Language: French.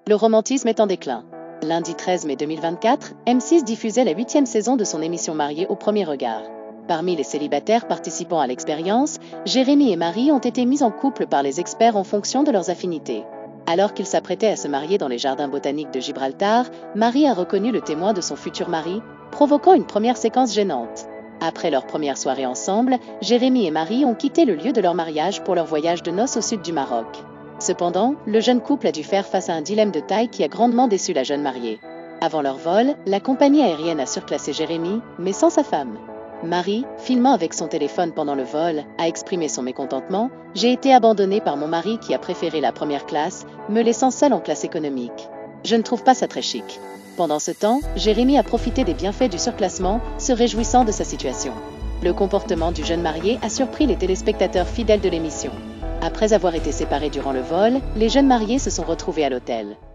Le romantisme est en déclin. Lundi 13 mai 2024, M6 diffusait la 8e saison de son émission Mariés au premier regard. Parmi les célibataires participant à l'expérience, Jérémy et Marie ont été mis en couple par les experts en fonction de leurs affinités. Alors qu'ils s'apprêtaient à se marier dans les jardins botaniques de Gibraltar, Marie a reconnu le témoin de son futur mari, provoquant une première séquence gênante. Après leur première soirée ensemble, Jérémy et Marie ont quitté le lieu de leur mariage pour leur voyage de noces au sud du Maroc. Cependant, le jeune couple a dû faire face à un dilemme de taille qui a grandement déçu la jeune mariée. Avant leur vol, la compagnie aérienne a surclassé Jérémy, mais sans sa femme. Marie, filmant avec son téléphone pendant le vol, a exprimé son mécontentement. « J'ai été abandonnée par mon mari qui a préféré la première classe, me laissant seule en classe économique. Je ne trouve pas ça très chic. » Pendant ce temps, Jérémy a profité des bienfaits du surclassement, se réjouissant de sa situation. Le comportement du jeune marié a surpris les téléspectateurs fidèles de l'émission. Après avoir été séparés durant le vol, les jeunes mariés se sont retrouvés à l'hôtel.